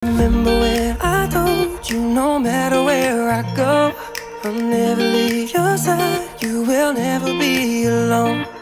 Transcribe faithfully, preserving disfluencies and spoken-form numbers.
Remember when I told you no matter where I go, I'll never leave your side, you will never be alone.